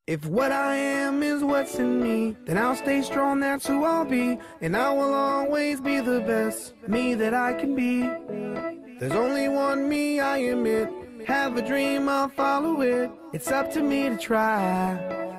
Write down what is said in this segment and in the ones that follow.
If what I am is what's in me, then I'll stay strong, that's who I'll be. And I will always be the best me that I can be. There's only one me, I admit. Have a dream, I'll follow it. It's up to me to try.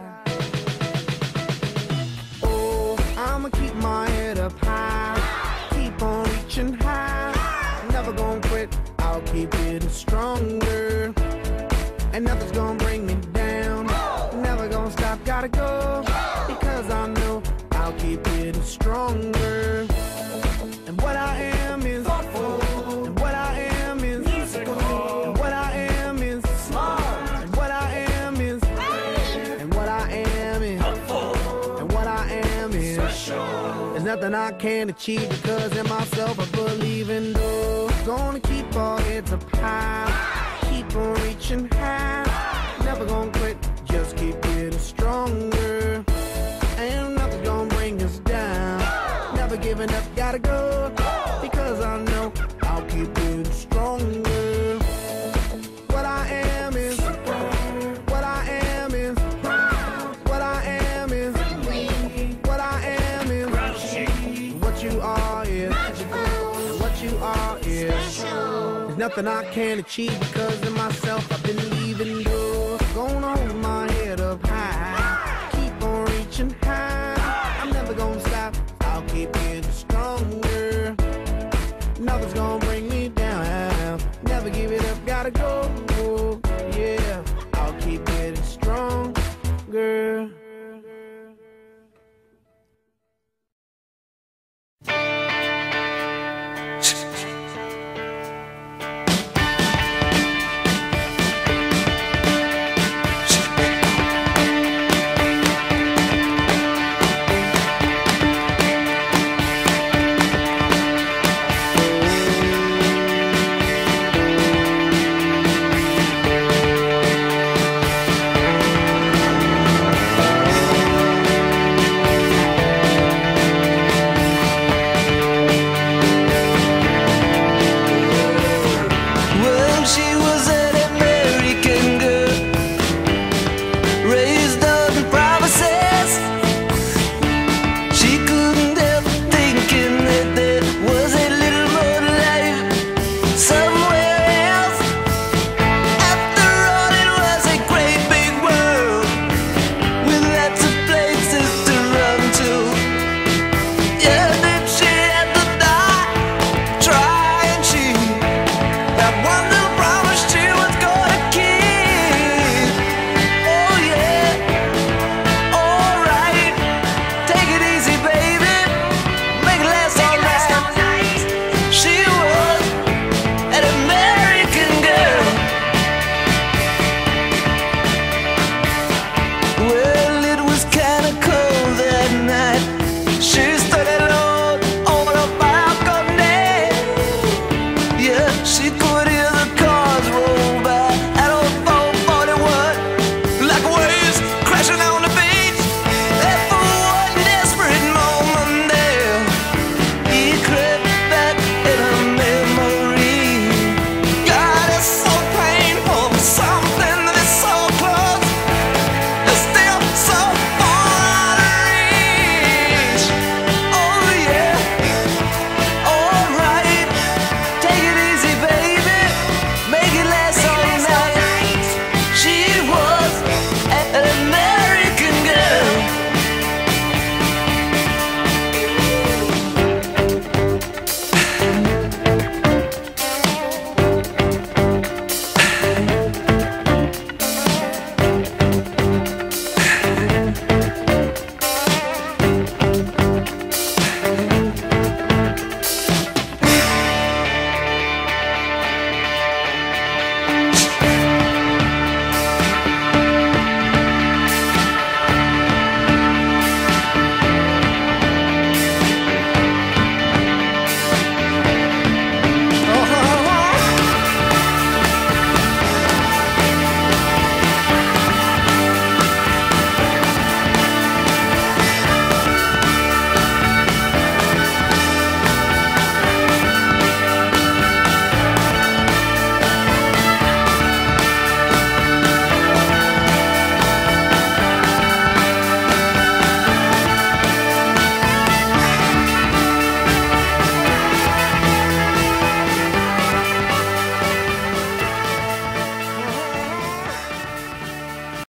Oh, I'ma keep my head up high, keep on reaching high. Never gonna quit, I'll keep getting stronger. And nothing's gonna bring me down. Never gonna stop, gotta go. Because I know I'll keep getting stronger. And what I am is thoughtful. And what I am is musical. And what I am is smart. And what I am is and what I am is helpful. And what I am is special. There's nothing I can't achieve because in myself I believe in. Though gonna keep our heads up high, keep on reaching high. Never gonna quit, just keep getting stronger. Ain't nothing gonna bring us down. Never giving up, gotta go. Because I know I'll keep getting stronger. What I am is what I am is what I am is what I am is what you are is what you are is. There's nothing I can't achieve because in myself I